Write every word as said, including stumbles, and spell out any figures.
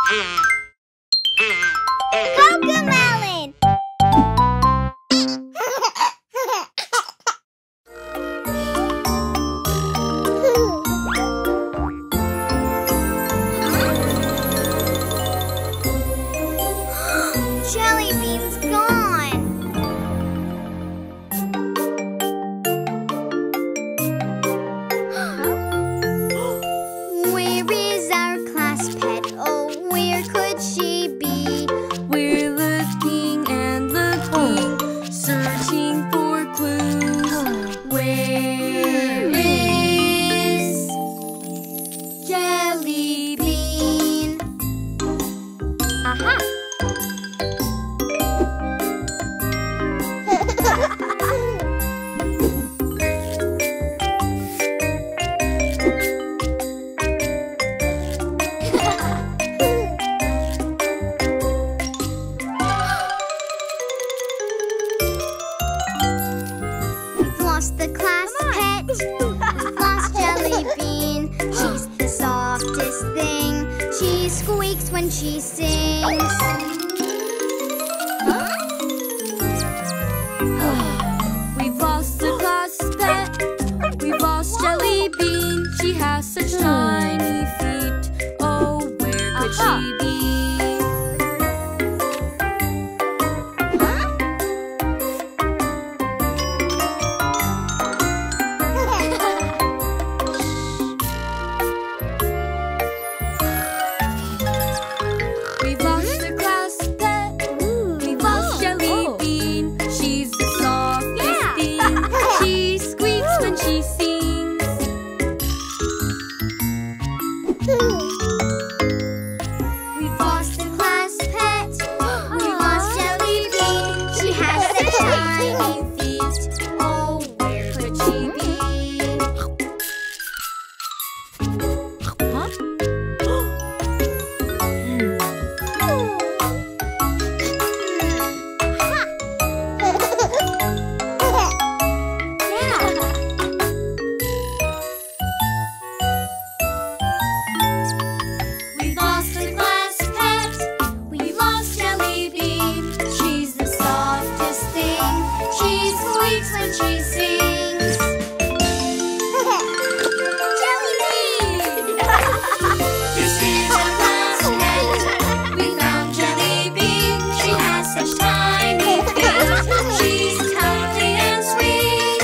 CoComelon! Jellybean's gone! Where is our class pet? Oh, where could she be? We're looking and looking, searching for clues. Where is Jellybean? Aha! We've lost the class pet. We've lost Jellybean. She's the softest thing. She squeaks when she sings. We've lost the class pet. We've lost Jellybean. She has such tiny feet. Oh, where could she be? We've lost the class pet. We've lost Jellybean. She's the softest thing. She squeaks when she sings. We've lost the class pet. We've lost Jellybean. She has such tiny feet. Oh, where could she be? We've lost the class pet. We've lost Jellybean. She's the softest thing. She squeaks when she sings. Jellybean! This is a class pet. We found Jellybean. She has such tiny feet. She's cuddly and sweet.